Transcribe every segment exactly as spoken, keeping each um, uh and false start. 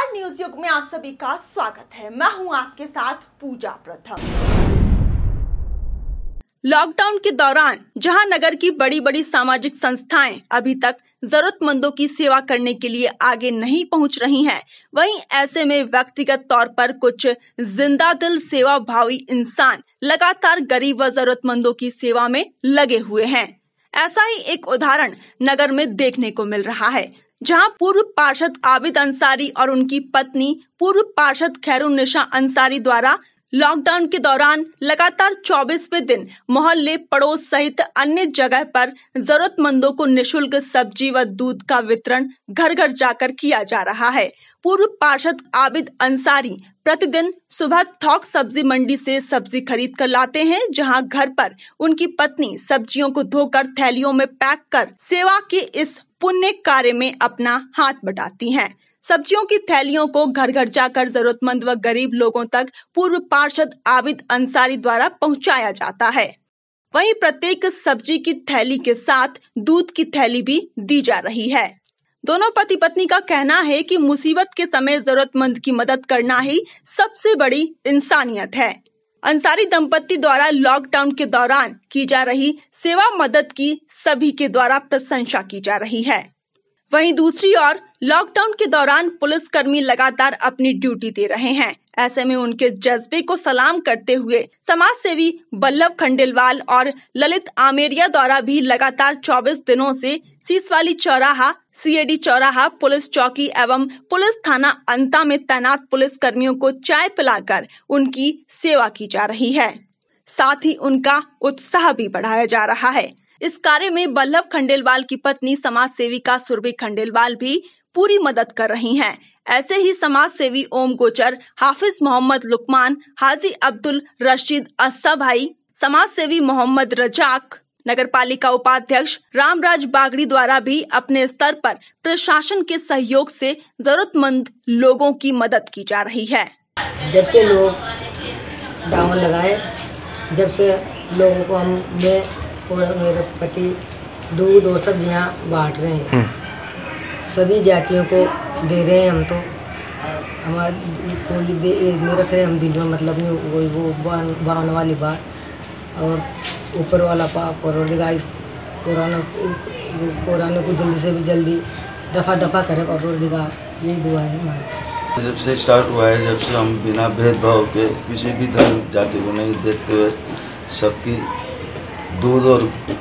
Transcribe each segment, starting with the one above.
नमस्कार, न्यूज युग में आप सभी का स्वागत है। मैं हूं आपके साथ पूजा प्रथम। लॉकडाउन के दौरान जहां नगर की बड़ी बड़ी सामाजिक संस्थाएं अभी तक जरूरतमंदों की सेवा करने के लिए आगे नहीं पहुंच रही हैं, वहीं ऐसे में व्यक्तिगत तौर पर कुछ जिंदा दिल सेवा भावी इंसान लगातार गरीब व जरूरतमंदों की सेवा में लगे हुए हैं। ऐसा ही एक उदाहरण नगर में देखने को मिल रहा है, जहां पूर्व पार्षद आबिद अंसारी और उनकी पत्नी पूर्व पार्षद खैरुन्निसा अंसारी द्वारा लॉकडाउन के दौरान लगातार चौबीसवें दिन मोहल्ले पड़ोस सहित अन्य जगह पर जरूरतमंदों को निशुल्क सब्जी व दूध का वितरण घर घर जाकर किया जा रहा है। पूर्व पार्षद आबिद अंसारी प्रतिदिन सुबह थोक सब्जी मंडी से सब्जी खरीद कर लाते हैं, जहां घर पर उनकी पत्नी सब्जियों को धोकर थैलियों में पैक कर सेवा के इस पुण्य कार्य में अपना हाथ बटाती हैं। सब्जियों की थैलियों को घर घर जाकर जरूरतमंद व गरीब लोगों तक पूर्व पार्षद आबिद अंसारी द्वारा पहुंचाया जाता है। वहीं प्रत्येक सब्जी की थैली के साथ दूध की थैली भी दी जा रही है। दोनों पति पत्नी का कहना है कि मुसीबत के समय जरूरतमंद की मदद करना ही सबसे बड़ी इंसानियत है। अंसारी दंपति द्वारा लॉकडाउन के दौरान की जा रही सेवा मदद की सभी के द्वारा प्रशंसा की जा रही है। वहीं दूसरी ओर लॉकडाउन के दौरान पुलिसकर्मी लगातार अपनी ड्यूटी दे रहे हैं। ऐसे में उनके जज्बे को सलाम करते हुए समाज सेवी बल्लभ खंडेलवाल और ललित आमेरिया द्वारा भी लगातार चौबीस दिनों से सीसवाली चौराहा, सीएडी चौराहा, पुलिस चौकी एवं पुलिस थाना अंता में तैनात पुलिस कर्मियों को चाय पिलाकर उनकी सेवा की जा रही है। साथ ही उनका उत्साह भी बढ़ाया जा रहा है। इस कार्य में बल्लभ खंडेलवाल की पत्नी समाज सेविका सुरभि खंडेलवाल भी पूरी मदद कर रही हैं। ऐसे ही समाज सेवी ओम गोचर, हाफिज मोहम्मद लुकमान, हाजी अब्दुल रशीद अस्सा भाई, समाज सेवी मोहम्मद रजाक, नगर पालिका उपाध्यक्ष रामराज बागड़ी द्वारा भी अपने स्तर पर प्रशासन के सहयोग से जरूरतमंद लोगों की मदद की जा रही है। जब से लोग डाउन लगाए, जब से लोगों को हम मैं और मेरे पति दूध और सब्जियां बांट रहे हैं, सभी जातियों को दे रहे हैं। हम तो हमारे कोई नहीं रख रहे हम दिल में, मतलब नहीं कोई वो बान वाली बात, और ऊपर वाला पाप और इस कोरोना कोरोना को जल्दी से भी जल्दी दफा दफा करे परवरदिगार, यही दुआ है हमारी। जब से स्टार्ट हुआ है, जब से हम बिना भेदभाव के किसी भी धर्म जाति को नहीं देखते हुए सबकी दूध और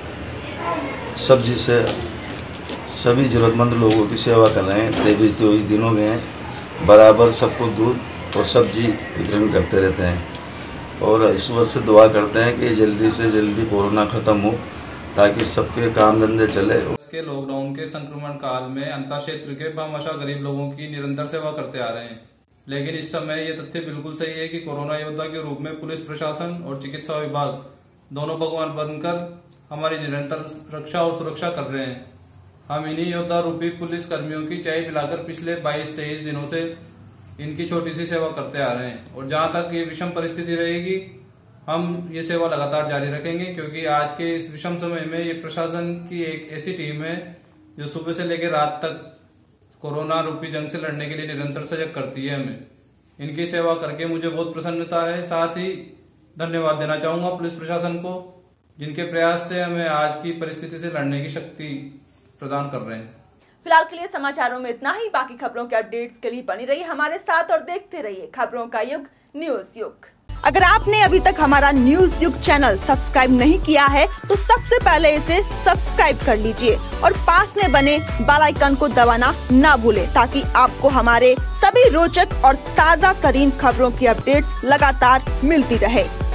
सब्जी से सभी ज़रूरतमंद लोगों की सेवा कर रहे हैं। तेईस तेईस दिनों में बराबर सबको दूध और सब्जी वितरण करते रहते हैं और ईश्वर से दुआ करते हैं कि जल्दी से जल्दी कोरोना ख़त्म हो ताकि सबके काम धंधे चले। इसके लॉकडाउन के संक्रमण काल में अंतर क्षेत्र के भामाशाह गरीब लोगों की निरंतर सेवा करते आ रहे हैं, लेकिन इस समय ये तथ्य बिल्कुल सही है कि कोरोना योद्धा के रूप में पुलिस प्रशासन और चिकित्सा विभाग दोनों भगवान बनकर हमारी निरंतर रक्षा और सुरक्षा कर रहे हैं। हम इन्हीं योद्धा रूपी पुलिस कर्मियों की चाय पिलाकर पिछले बाईस तेईस दिनों से इनकी छोटी सी सेवा करते आ रहे हैं और जहां तक ये विषम परिस्थिति रहेगी हम ये सेवा लगातार जारी रखेंगे, क्योंकि आज के इस विषम समय में ये प्रशासन की एक ऐसी टीम है जो सुबह से लेकर रात तक कोरोना रूपी जंग से लड़ने के लिए निरंतर सजग करती है। हमें इनकी सेवा करके मुझे बहुत प्रसन्नता है। साथ ही धन्यवाद देना चाहूंगा पुलिस प्रशासन को, जिनके प्रयास से हमें आज की परिस्थिति से लड़ने की शक्ति प्रदान कर रहे हैं। फिलहाल के लिए समाचारों में इतना ही। बाकी खबरों के अपडेट्स के लिए बनी रहिए हमारे साथ और देखते रहिए खबरों का युग न्यूज युग। अगर आपने अभी तक हमारा न्यूज युग चैनल सब्सक्राइब नहीं किया है तो सबसे पहले इसे सब्सक्राइब कर लीजिए और पास में बने बेल आइकन को दबाना ना भूलें, ताकि आपको हमारे सभी रोचक और ताज़ा तरीन खबरों की अपडेट्स लगातार मिलती रहे।